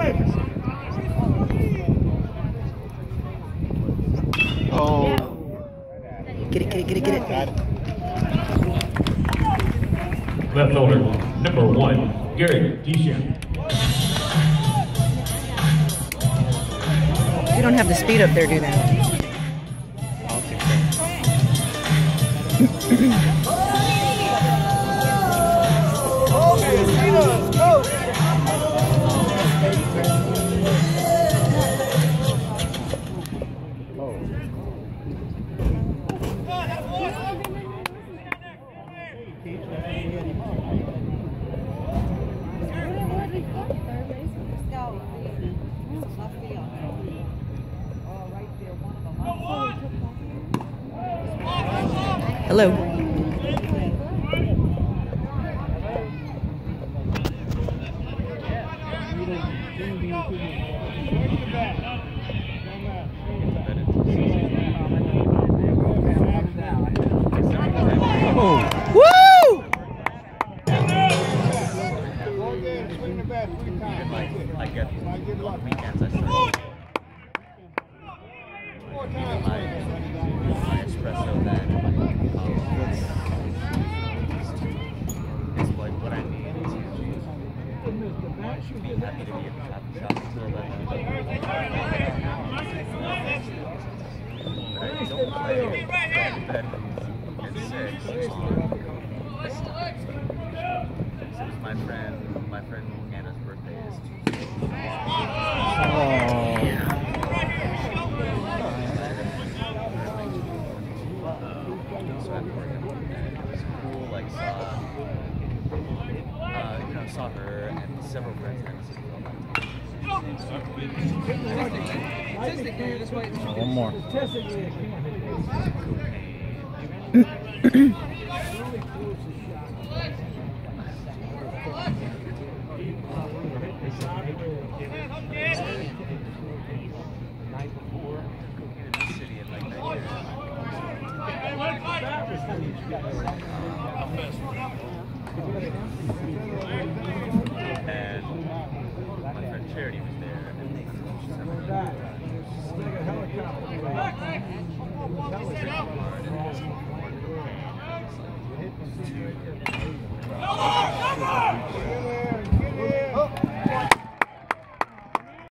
Oh. Get it. Got it. Left fielder, number 1, Gary Deschamps. You don't have the speed up there, do they? Hello. Oh. Woo! I get weekends. I start my espresso then. It's like what I need to be happy to be at the coffee shop until then. But I don't play bed at 6 on this time. So it's my friend Hannah's birthday is Tuesday. So I'm working and it was cool, like saw her and several friends and One more. and my friend Charity was there, and they